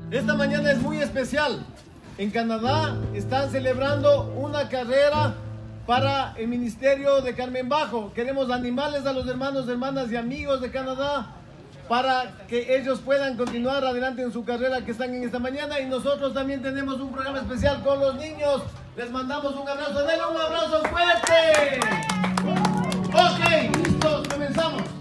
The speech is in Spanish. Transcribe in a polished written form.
Esta mañana es muy especial. En Canadá están celebrando una carrera para el Ministerio de Carmen Bajo. Queremos animarles a los hermanos, hermanas y amigos de Canadá para que ellos puedan continuar adelante en su carrera que están en esta mañana. Y nosotros también tenemos un programa especial con los niños. Les mandamos un abrazo. Denle un abrazo fuerte. Ok, listos, comenzamos.